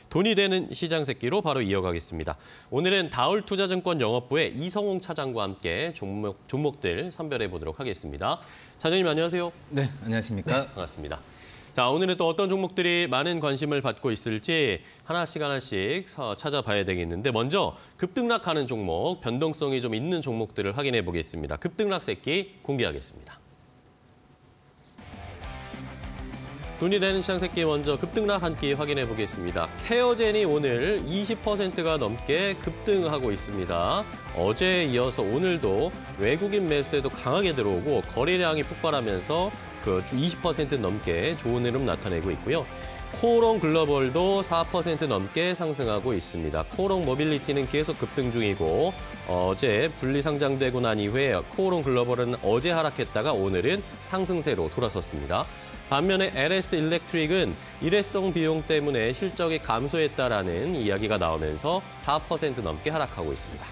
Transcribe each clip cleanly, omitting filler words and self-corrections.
돈이 되는 시장 새끼로 바로 이어가겠습니다. 오늘은 다울투자증권 영업부의 이성홍 차장과 함께 종목들 선별해 보도록 하겠습니다. 차장님 안녕하세요. 네, 안녕하십니까. 네, 반갑습니다. 자, 오늘은 또 어떤 종목들이 많은 관심을 받고 있을지 하나씩 찾아봐야 되겠는데 먼저 급등락하는 종목, 변동성이 좀 있는 종목들을 확인해 보겠습니다. 급등락 새끼 공개하겠습니다. 돈이 되는 시장 새끼 먼저 급등락 한 끼 확인해 보겠습니다. 케어젠이 오늘 20%가 넘게 급등하고 있습니다. 어제에 이어서 오늘도 외국인 매수에도 강하게 들어오고 거래량이 폭발하면서 주 20% 넘게 좋은 흐름 나타내고 있고요. 코오롱 글로벌도 4% 넘게 상승하고 있습니다. 코오롱 모빌리티는 계속 급등 중이고 어제 분리 상장되고 난 이후에 코오롱 글로벌은 어제 하락했다가 오늘은 상승세로 돌아섰습니다. 반면에 LS 일렉트릭은 일회성 비용 때문에 실적이 감소했다라는 이야기가 나오면서 4% 넘게 하락하고 있습니다.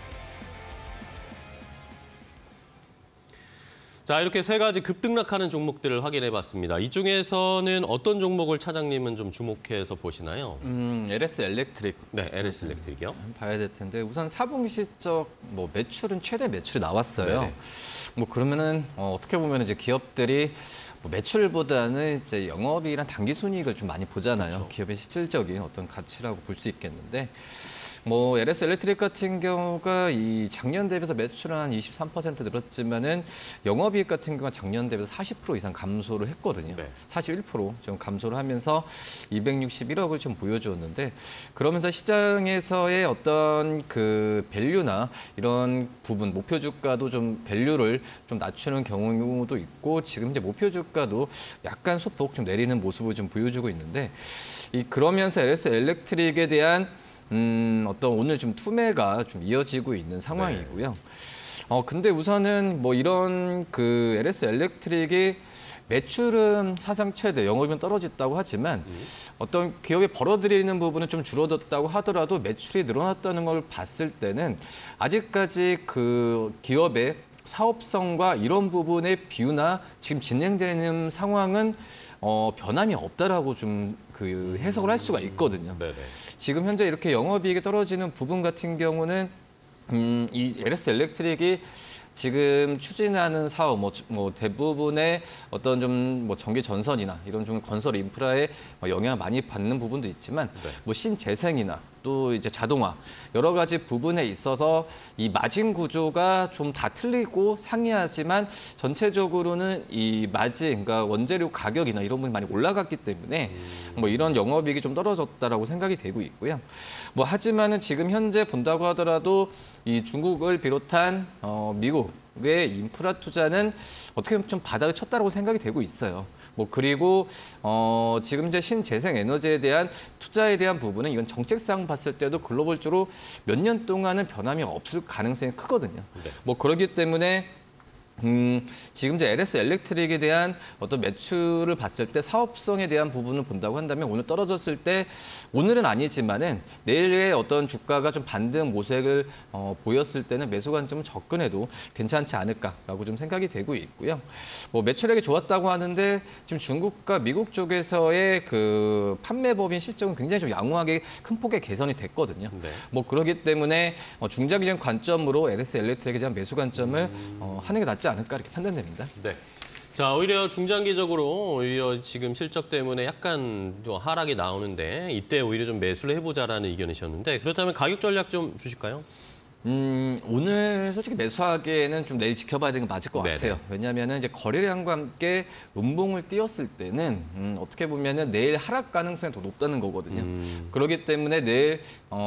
자, 이렇게 세 가지 급등락하는 종목들을 확인해봤습니다. 이 중에서는 어떤 종목을 차장님은 좀 주목해서 보시나요? LS 일렉트릭. 네, LS 일렉트릭이요. 봐야 될 텐데 우선 4분기 실적 매출은 최대 매출이 나왔어요. 네네. 그러면은 어떻게 보면 이제 기업들이 매출보다는 이제 영업이익이랑 단기순이익을 좀 많이 보잖아요. 그렇죠. 기업의 실질적인 어떤 가치라고 볼 수 있겠는데. LS 일렉트릭 같은 경우가 이 작년 대비해서 매출은 한 23% 늘었지만은 영업이익 같은 경우가 작년 대비해서 40% 이상 감소를 했거든요. 네. 41% 좀 감소를 하면서 261억을 좀 보여주었는데 그러면서 시장에서의 어떤 그 밸류나 이런 부분 목표 주가도 좀 밸류를 좀 낮추는 경우도 있고 지금 이제 목표 주가도 약간 소폭 좀 내리는 모습을 좀 보여주고 있는데 그러면서 LS 일렉트릭에 대한 어떤 오늘 좀 투매가 좀 이어지고 있는 상황이고요. 네. 근데 우선은 이런 그 LS 일렉트릭이 매출은 사상 최대, 영업이익은 떨어졌다고 하지만 어떤 기업이 벌어들이는 부분은 좀 줄어들었다고 하더라도 매출이 늘어났다는 걸 봤을 때는 아직까지 그 기업의 사업성과 이런 부분의 비유나 지금 진행되는 상황은 변함이 없다라고 좀 그 해석을 할 수가 있거든요. 네네. 지금 현재 이렇게 영업이익이 떨어지는 부분 같은 경우는 이 LS 일렉트릭이 지금 추진하는 사업, 대부분의 어떤 좀 전기 전선이나 이런 좀 건설 인프라에 영향을 많이 받는 부분도 있지만, 네. 신재생이나 또 이제 자동화 여러 가지 부분에 있어서 이 마진 구조가 좀 다 틀리고 상이하지만 전체적으로는 이 마진, 그러니까 원재료 가격이나 이런 부분이 많이 올라갔기 때문에 이런 영업이익이 좀 떨어졌다라고 생각이 되고 있고요. 하지만은 지금 현재 본다고 하더라도 이 중국을 비롯한 미국의 인프라 투자는 어떻게 보면 좀 바닥을 쳤다라고 생각이 되고 있어요. 그리고 지금 이제 신재생 에너지에 대한 투자에 대한 부분은 이건 정책상 봤을 때도 글로벌적으로 몇 년 동안은 변함이 없을 가능성이 크거든요. 네. 그렇기 때문에 지금 이제 LS 일렉트릭에 대한 어떤 매출을 봤을 때 사업성에 대한 부분을 본다고 한다면 오늘 떨어졌을 때 오늘은 아니지만은 내일의 어떤 주가가 좀 반등 모색을 보였을 때는 매수 관점을 접근해도 괜찮지 않을까라고 좀 생각이 되고 있고요. 매출액이 좋았다고 하는데 지금 중국과 미국 쪽에서의 그 판매법인 실적은 굉장히 좀 양호하게 큰 폭의 개선이 됐거든요. 네. 그렇기 때문에 중장기적인 관점으로 LS 일렉트릭에 대한 매수 관점을 하는 게 낫지 않을까 이렇게 판단됩니다. 네. 자, 오히려 중장기적으로 지금 실적 때문에 약간 좀 하락이 나오는데 이때 오히려 좀 매수를 해보자라는 의견이셨는데 그렇다면 가격 전략 좀 주실까요? 오늘 솔직히 매수하기에는 좀 내일 지켜봐야 되는 게 맞을 것 같아요. 네네. 왜냐하면 이제 거래량과 함께 음봉을 띄었을 때는 어떻게 보면은 내일 하락 가능성이 더 높다는 거거든요. 그렇기 때문에 내일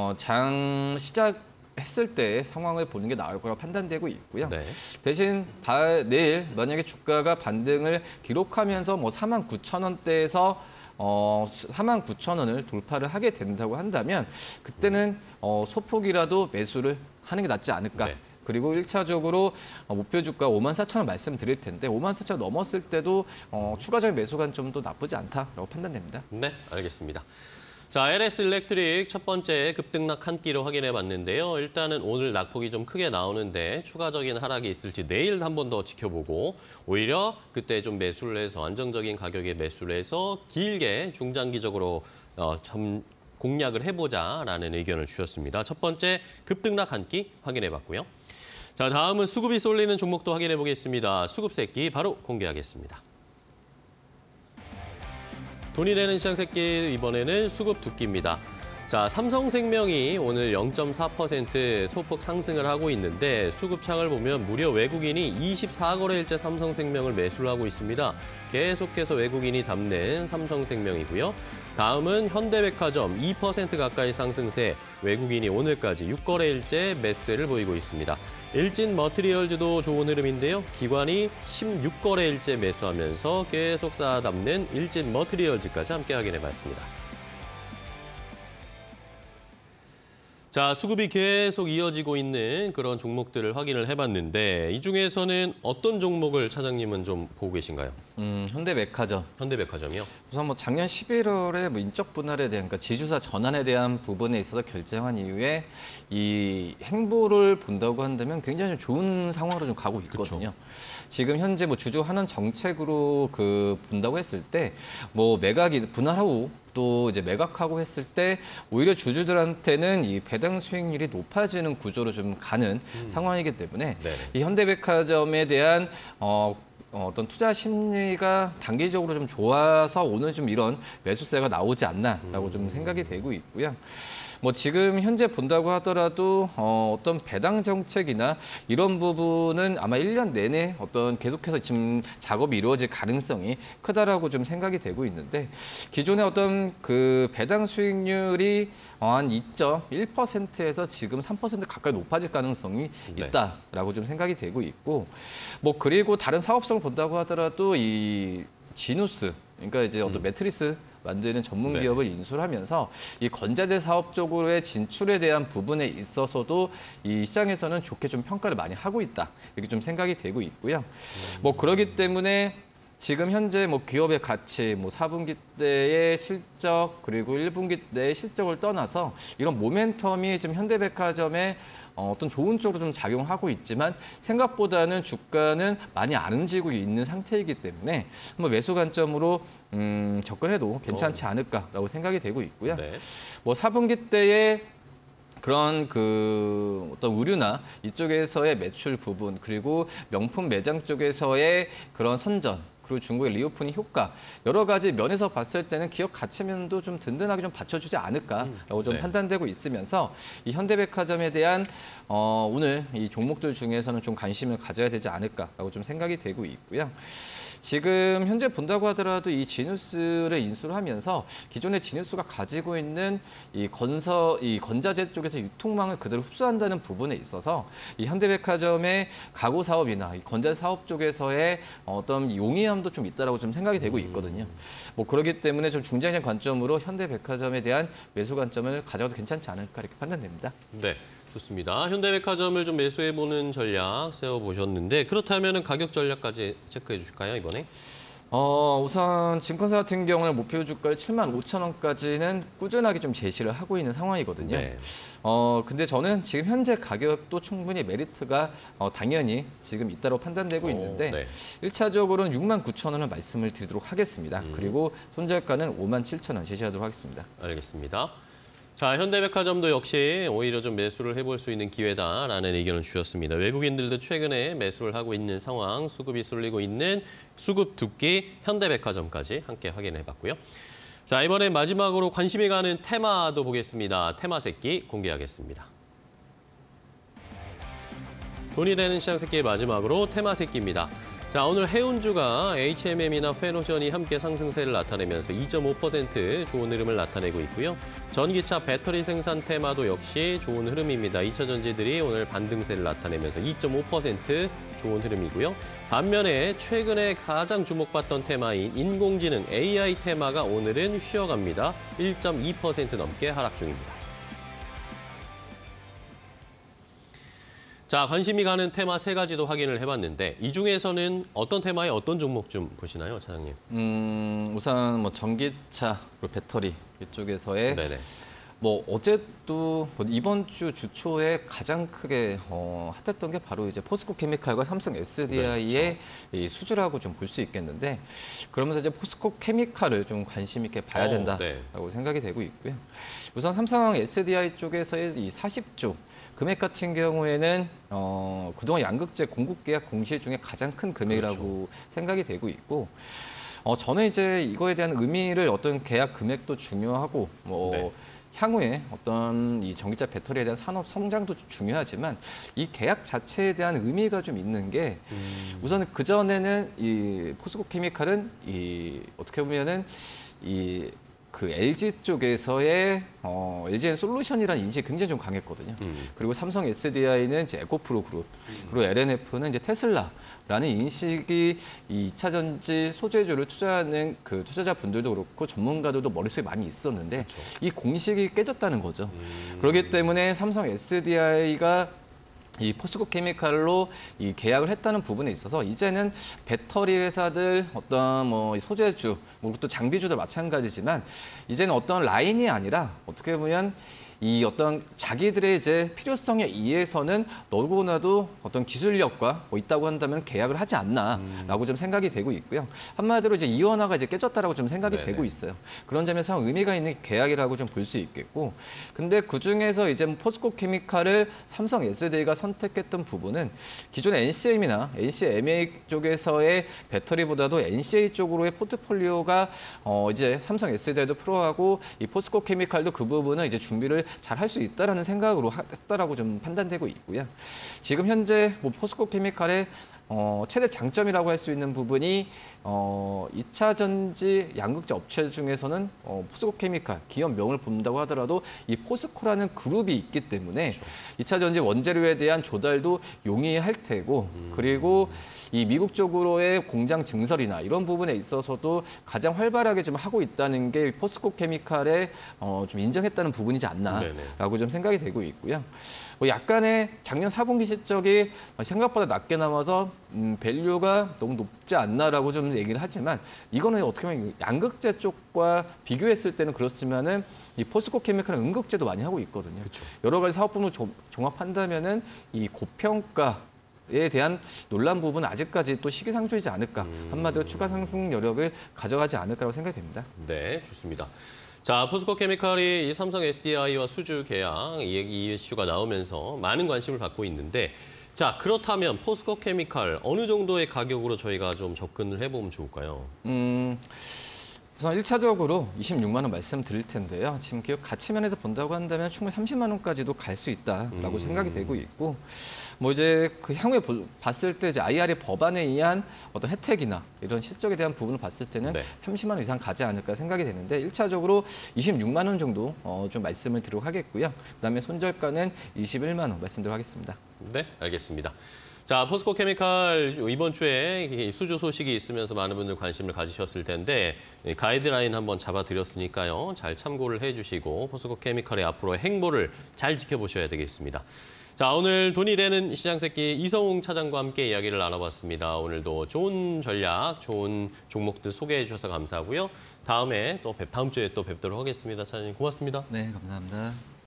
장 시작 했을 때 상황을 보는 게 나을 거라고 판단되고 있고요. 네. 대신 내일 만약에 주가가 반등을 기록하면서 49,000원대에서 49,000원을 돌파를 하게 된다고 한다면 그때는 소폭이라도 매수를 하는 게 낫지 않을까. 네. 그리고 1차적으로 목표 주가 54,000원 말씀드릴 텐데 54,000원 넘었을 때도 추가적인 매수 관점도 나쁘지 않다라고 판단됩니다. 네, 알겠습니다. 자, LS 일렉트릭 첫 번째 급등락 한 끼를 확인해 봤는데요. 일단은 오늘 낙폭이 좀 크게 나오는데 추가적인 하락이 있을지 내일 한 번 더 지켜보고 오히려 그때 좀 매수를 해서 안정적인 가격에 매수를 해서 길게 중장기적으로 공략을 해보자라는 의견을 주셨습니다. 첫 번째, 급등락 한 끼 확인해봤고요. 자, 다음은 수급이 쏠리는 종목도 확인해보겠습니다. 수급 새끼 바로 공개하겠습니다. 돈이 되는 시장 새끼 이번에는 수급 두 끼입니다. 자, 삼성생명이 오늘 0.4% 소폭 상승을 하고 있는데 수급창을 보면 무려 외국인이 24거래일째 삼성생명을 매수를 하고 있습니다. 계속해서 외국인이 담는 삼성생명이고요. 다음은 현대백화점 2% 가까이 상승세, 외국인이 오늘까지 6거래일째 매수세를 보이고 있습니다. 일진머티리얼즈도 좋은 흐름인데요. 기관이 16거래일째 매수하면서 계속 쌓아담는 일진머티리얼즈까지 함께 확인해봤습니다. 자, 수급이 계속 이어지고 있는 그런 종목들을 확인을 해봤는데 이 중에서는 어떤 종목을 차장님은 좀 보고 계신가요? 현대백화점. 현대백화점이요? 우선 뭐 작년 11월에 뭐 인적 분할에 대한, 그러니까 지주사 전환에 대한 부분에 있어서 결정한 이후에 이 행보를 본다고 한다면 굉장히 좋은 상황으로 좀 가고 있거든요. 그쵸. 지금 현재 뭐 주주 환원 정책으로 본다고 했을 때 뭐 매각이 분할하고 또 이제 매각하고 했을 때 오히려 주주들한테는 이 배당 수익률이 높아지는 구조로 좀 가는 상황이기 때문에 네네. 이 현대백화점에 대한 어떤 투자 심리가 단기적으로 좀 좋아서 오늘 좀 이런 매수세가 나오지 않나라고 좀 생각이 되고 있고요. 뭐 지금 현재 본다고 하더라도 어떤 배당 정책이나 이런 부분은 아마 1년 내내 어떤 계속해서 지금 작업이 이루어질 가능성이 크다라고 좀 생각이 되고 있는데 기존의 어떤 그 배당 수익률이 한 2.1%에서 지금 3% 가까이 높아질 가능성이 있다라고 좀 생각이 되고 있고 뭐 그리고 다른 사업성을 본다고 하더라도 이 지누스 그러니까 이제 어떤 매트리스 만드는 전문 기업을 인수를 하면서 이 건자재 사업 쪽으로의 진출에 대한 부분에 있어서도 이 시장에서는 좋게 좀 평가를 많이 하고 있다. 이렇게 좀 생각이 되고 있고요. 뭐 그렇기 때문에 지금 현재 뭐 기업의 가치, 뭐 4분기 때의 실적 그리고 1분기 때의 실적을 떠나서 이런 모멘텀이 지금 현대백화점에 어떤 좋은 쪽으로 좀 작용하고 있지만 생각보다는 주가는 많이 안 움직이고 있는 상태이기 때문에 한번 매수 관점으로 접근해도 괜찮지 않을까라고 생각이 되고 있고요. 네. 뭐 4분기 때에 그런 어떤 의류나 이쪽에서의 매출 부분 그리고 명품 매장 쪽에서의 그런 선전 그리고 중국의 리오프닝 효과 여러 가지 면에서 봤을 때는 기업 가치면도 좀 든든하게 좀 받쳐주지 않을까라고 좀 판단되고 있으면서 이 현대백화점에 대한 오늘 이 종목들 중에서는 좀 관심을 가져야 되지 않을까라고 좀 생각이 되고 있고요. 지금 현재 본다고 하더라도 이 지누스를 인수를 하면서 기존의 지누스가 가지고 있는 이 건자재 쪽에서 유통망을 그대로 흡수한다는 부분에 있어서 이 현대백화점의 가구 사업이나 이 건자재 사업 쪽에서의 어떤 용이함도 좀 있다라고 좀 생각이 되고 있거든요. 뭐 그렇기 때문에 좀 중장기적 관점으로 현대백화점에 대한 매수 관점을 가져도 괜찮지 않을까 이렇게 판단됩니다. 네. 좋습니다. 현대백화점을 좀 매수해보는 전략 세워보셨는데 그렇다면 가격 전략까지 체크해 주실까요, 이번에? 우선 증권사 같은 경우는 목표 주가를 75,000원까지는 꾸준하게 좀 제시를 하고 있는 상황이거든요. 네. 근데 저는 지금 현재 가격도 충분히 메리트가 당연히 지금 있다고 판단되고 있는데 네. 1차적으로는 69,000원을 말씀을 드리도록 하겠습니다. 그리고 손절가는 57,000원 제시하도록 하겠습니다. 알겠습니다. 자, 현대백화점도 역시 오히려 좀 매수를 해볼 수 있는 기회다라는 의견을 주셨습니다. 외국인들도 최근에 매수를 하고 있는 상황, 수급이 쏠리고 있는 수급 두끼 현대백화점까지 함께 확인해봤고요. 자, 이번에 마지막으로 관심이 가는 테마도 보겠습니다. 테마 새끼 공개하겠습니다. 돈이 되는 시장 새끼의 마지막으로 테마 새끼입니다. 자, 오늘 해운주가 HMM이나 페노션이 함께 상승세를 나타내면서 2.5% 좋은 흐름을 나타내고 있고요. 전기차 배터리 생산 테마도 역시 좋은 흐름입니다. 2차 전지들이 오늘 반등세를 나타내면서 2.5% 좋은 흐름이고요. 반면에 최근에 가장 주목받던 테마인 인공지능 AI 테마가 오늘은 쉬어갑니다. 1.2% 넘게 하락 중입니다. 자, 관심이 가는 테마 세 가지도 확인을 해봤는데 이 중에서는 어떤 테마에 어떤 종목 좀 보시나요, 차장님? 우선 뭐 전기차 그리고 배터리 이쪽에서의 뭐 어제도 이번 주 주초에 가장 크게 핫했던 게 바로 이제 포스코 케미칼과 삼성 SDI의 이 수주라고 좀 볼 수 있겠는데, 그러면서 이제 포스코 케미칼을 좀 관심 있게 봐야 된다라고 생각이 되고 있고요. 우선 삼성 SDI 쪽에서의 이 40조 금액 같은 경우에는 그동안 양극재 공급 계약 공시 중에 가장 큰 금액이라고 생각이 되고 있고, 저는 이제 이거에 대한 의미를 어떤 계약 금액도 중요하고 향후에 어떤 이 전기차 배터리에 대한 산업 성장도 중요하지만 이 계약 자체에 대한 의미가 좀 있는 게 우선 그 전에는 이 포스코 케미칼은 이 어떻게 보면은 그 LG 쪽에서의 LG엔 솔루션이라는 인식이 굉장히 좀 강했거든요. 그리고 삼성 SDI는 이제 에코프로 그룹, 그리고 LNF는 이제 테슬라라는 인식이 이 2차 전지 소재주를 투자하는 그 투자자분들도 그렇고 전문가들도 머릿속에 많이 있었는데 그렇죠. 이 공식이 깨졌다는 거죠. 그렇기 때문에 삼성 SDI가 이 포스코 케미칼로 이 계약을 했다는 부분에 있어서 이제는 배터리 회사들 어떤 뭐 소재주, 또 장비주도 마찬가지지만 이제는 어떤 라인이 아니라 어떻게 보면 이 어떤 자기들의 이제 필요성에 의해서는 너무나도 어떤 기술력과 있다고 한다면 계약을 하지 않나라고 좀 생각이 되고 있고요. 한마디로 이제 이원화가 이제 깨졌다라고 좀 생각이 되고 있어요. 그런 점에서 의미가 있는 계약이라고 좀 볼 수 있겠고, 근데 그 중에서 이제 포스코 케미칼을 삼성 SDI가 선택했던 부분은 기존의 NCM이나 NCMA 쪽에서의 배터리보다도 NCA 쪽으로의 포트폴리오가 이제 삼성 SDI도 프로하고 이 포스코 케미칼도 그 부분은 이제 준비를 잘 할 수 있다라는 생각으로 했다라고 좀 판단되고 있고요. 지금 현재 뭐 포스코 케미칼의 최대 장점이라고 할 수 있는 부분이 2차 전지 양극재 업체 중에서는 포스코 케미칼 기업명을 본다고 하더라도 이 포스코라는 그룹이 있기 때문에 그렇죠. 2차 전지 원재료에 대한 조달도 용이할 테고 그리고 이 미국 쪽으로의 공장 증설이나 이런 부분에 있어서도 가장 활발하게 지금 하고 있다는 게 포스코 케미칼에 좀 인정했다는 부분이지 않나라고 좀 생각이 되고 있고요. 약간의 작년 4분기 실적이 생각보다 낮게 나와서 밸류가 너무 높지 않나라고 좀 얘기를 하지만 이거는 어떻게 보면 양극재 쪽과 비교했을 때는 그렇지만은 이 포스코 케미칼은 음극재도 많이 하고 있거든요. 그쵸. 여러 가지 사업 부문을 종합한다면은 이 고평가에 대한 논란 부분은 아직까지 또 시기상조이지 않을까. 한마디로 추가 상승 여력을 가져가지 않을까라고 생각이 됩니다. 네, 좋습니다. 자, 포스코 케미칼이 이 삼성 SDI와 수주 계약 이 이슈가 나오면서 많은 관심을 받고 있는데, 자, 그렇다면 포스코 케미칼 어느 정도의 가격으로 저희가 좀 접근을 해보면 좋을까요? 우선 1차적으로 26만 원 말씀드릴 텐데요. 지금 기업 가치면에서 본다고 한다면 충분히 30만 원까지도 갈 수 있다라고 생각이 되고 있고, 뭐 이제 그 향후에 봤을 때 이제 IRA 법안에 의한 어떤 혜택이나 이런 실적에 대한 부분을 봤을 때는 30만 원 이상 가지 않을까 생각이 되는데 1차적으로 26만 원 정도 좀 말씀을 드리도록 하겠고요. 그다음에 손절가는 21만 원 말씀드리도록 하겠습니다. 네, 알겠습니다. 자, 포스코 케미칼 이번 주에 수주 소식이 있으면서 많은 분들 관심을 가지셨을 텐데 가이드라인 한번 잡아드렸으니까요. 잘 참고를 해주시고 포스코 케미칼의 앞으로의 행보를 잘 지켜보셔야 되겠습니다. 자, 오늘 돈이 되는 시장새끼 이성웅 차장과 함께 이야기를 나눠봤습니다. 오늘도 좋은 전략, 좋은 종목들 소개해 주셔서 감사하고요. 다음 주에 또 뵙도록 하겠습니다. 차장님 고맙습니다. 네, 감사합니다.